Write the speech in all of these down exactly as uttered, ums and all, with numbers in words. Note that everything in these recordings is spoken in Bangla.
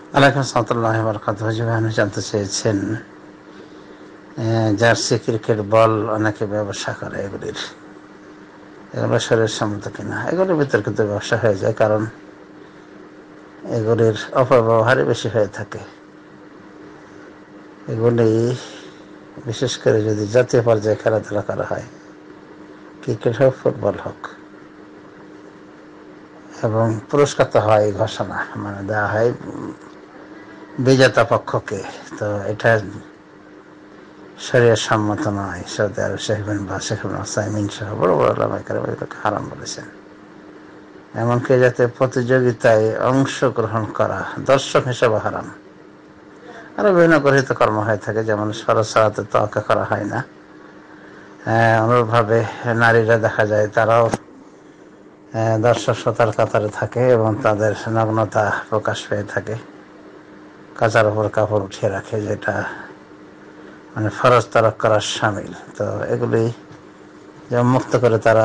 আলাইকুম সালাতুল্লাহ বারাকাতুহু। আপনি জানতে চেয়েছেন জার্সি ক্রিকেট বল অনেকে ব্যবসা করে, এগুলির এগুলো শরীর সম্মত কিনা। এগুলির বিতর্কিত ব্যবসা হয়ে যায়, কারণ এগুলির অপব্যবহারই বেশি হয়ে থাকে। এগুলি বিশেষ করে যদি জাতীয় পর্যায়ে খেলাধুলা করা হয়, ক্রিকেট হোক ফুটবল হোক, এবং পুরস্কার তো হয় ঘোষণা, মানে দেওয়া হয় বিজেতা পক্ষকে, তো এটা শরীয়ত সম্মত নয়। সৌদি আরব শেখ বিন বাজ, শেখ ওসাইমিন সহ বড় বড় ওলামায়ে কেরাম এটাকে হারাম বলেছেন। এমনকি যাতে প্রতিযোগিতায় অংশগ্রহণ করা দর্শক হিসেবে হারাম। আরো বিভিন্ন গৃহীত কর্ম হয়ে থাকে, যেমন ফরজ সালাতে তোয়াক্কা করা হয় না। অনুরূপভাবে নারীরা দেখা যায় তারাও দর্শক শ্রোতার কাতারে থাকে এবং তাদের নগ্নতা প্রকাশ পেয়ে থাকে, কাচার উপর কাপড় উঠিয়ে রাখে, যেটা মানে ফরজ তরক করার শামিল। তো এগুলি যে মুক্ত করে তারা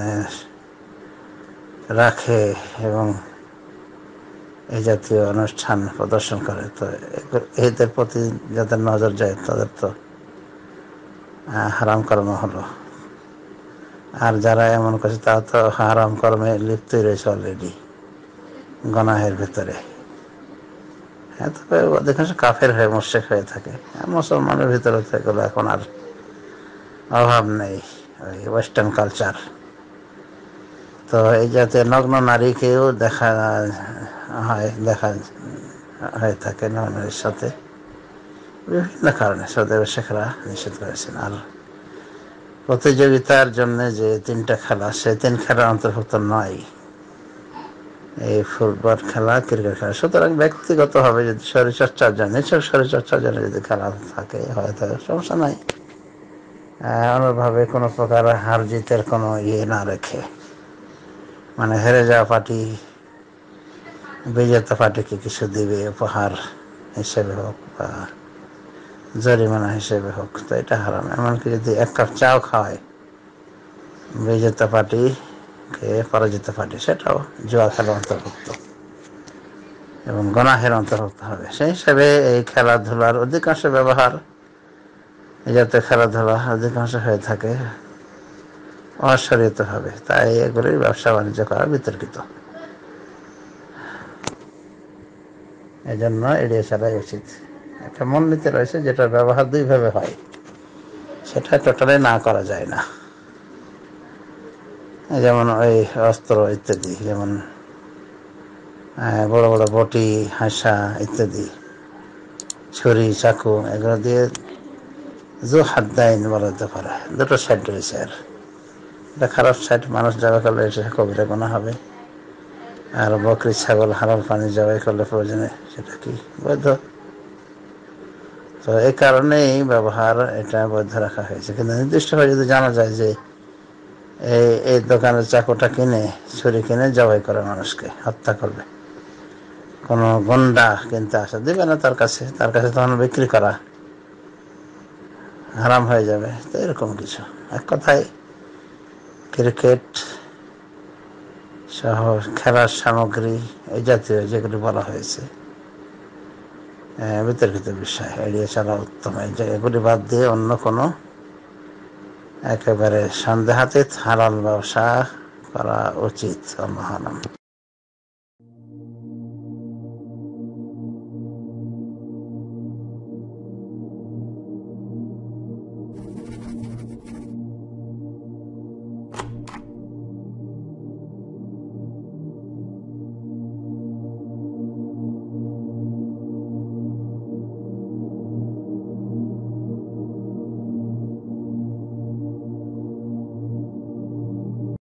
রাখে এবং এই জাতীয় অনুষ্ঠান প্রদর্শন করে, তো এদের প্রতি যাদের নজর যায় তাদের তো হারাম কর্ম হলো। আর যারা এমন করছে তারা তো হারাম কর্মে লিপ্তই রয়েছে অলরেডি, গুনাহের ভেতরে। হ্যাঁ, তবে অধিকাংশ কাফের হয়ে মুশরিক হয়ে থাকে। মুসলমানের ভিতরে তো এগুলো এখন আর অভাব নেই, ওই ওয়েস্টার্ন কালচার। তো এই জাতীয় নগ্ন নারীকেও দেখা হয়, দেখা হয়ে থাকে নারীর সাথে বিভিন্ন কারণে সৌদি আরবের শেখরা নিষেধ করেছেন। আর প্রতিযোগিতার জন্য যে তিনটা খেলা, সেই তিন খেলার অন্তর্ভুক্ত নয় এই ফুটবল খেলা, ক্রিকেট খেলা। সুতরাং ব্যক্তিগতভাবে যদি শরীরচর্চার জন্য, নিছক শরীরচর্চার জন্য যদি খেলা থাকে, হয়তো সমস্যা নাই। অনুভাবে কোনো প্রকার হার জিতের কোনো ইয়ে না রেখে, মানে হেরে যাওয়া পার্টি বিজেতা পার্টিকে কিছু দিবে উপহার হিসেবে হোক বা জরিমানা হিসেবে হোক, তো এটা হারাম। এমনকি যদি এক কাপ চাও খাওয়ায় বিজেতা পার্টিকে পরাজিত পার্টি, সেটাও জুয়া খেলা অন্তর্ভুক্ত এবং গুনাহের অন্তর্ভুক্ত হবে। সেই হিসাবে এই খেলাধুলার অধিকাংশ ব্যবহার, এই জাতীয় খেলাধুলা অধিকাংশ হয়ে থাকে অশরীয়ত হবে, তাই এগুলির ব্যবসা বাণিজ্য করা বিতর্কিত। এজন্য এড়িয়ে চলাই উচিত। একটা মূলনীতি রয়েছে, যেটা ব্যবহার দুইভাবে হয়, সেটা টোটালি না করা যায় না। যেমন ওই অস্ত্র ইত্যাদি, যেমন বড় বড় বটি, হাসা ইত্যাদি, ছুরি, চাকু, এগুলো দিয়ে জু হাদ্দাইন বলা যেতে পারে, দুটো সাইড রয়েছে। আর এটা খারাপ সাইড, মানুষ জবাই করলে এটা কবিরা গুনাহ হবে। আর বকরি, ছাগল হালাল পানি জবাই করলে প্রয়োজনে সেটা কি বৈধ? তো এই কারণেই ব্যবহার এটা বৈধ রাখা হয়েছে। কিন্তু নির্দিষ্টভাবে যদি জানা যায় যে এই এই দোকানের চাকুটা কিনে, ছুরি কিনে জবাই করে মানুষকে হত্যা করবে, কোনো গুন্ডা কিনতে আসা দিবে না তার কাছে, তার কাছে তখন বিক্রি করা হারাম হয়ে যাবে। তো এরকম কিছু, এক কথায় ক্রিকেট সহ খেলার সামগ্রী এই জাতীয় যেগুলি বলা হয়েছে বিতর্কিত বিষয়, এড়িয়ে চলা উত্তম। এগুলি বাদ দিয়ে অন্য কোনো একেবারে সন্দেহাতীত হালাল ব্যবসা করা উচিত। আল্লাহু আ'লাম।